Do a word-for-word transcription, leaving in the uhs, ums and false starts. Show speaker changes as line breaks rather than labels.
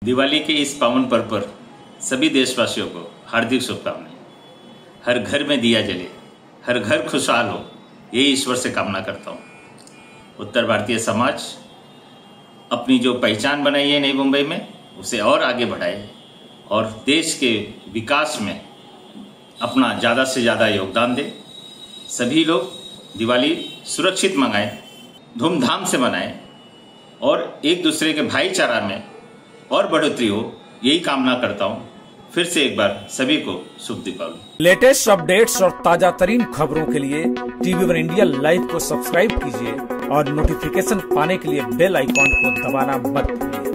दिवाली के इस पावन पर्व पर सभी देशवासियों को हार्दिक शुभकामनाएं। हर घर में दिया जले, हर घर खुशहाल हो, यही ईश्वर से कामना करता हूँ। उत्तर भारतीय समाज अपनी जो पहचान बनाई है नई मुंबई में, उसे और आगे बढ़ाए और देश के विकास में अपना ज़्यादा से ज़्यादा योगदान दे। सभी लोग दिवाली सुरक्षित मनाएं, धूमधाम से मनाएं और एक दूसरे के भाईचारा में और बढ़ोतरी हो, यही कामना करता हूँ। फिर से एक बार सभी को शुभ दीपावली।
लेटेस्ट अपडेट्स और ताजा तरीन खबरों के लिए टीवी वन इंडिया लाइव को सब्सक्राइब कीजिए और नोटिफिकेशन पाने के लिए बेल आइकॉन को दबाना मत भूलिए।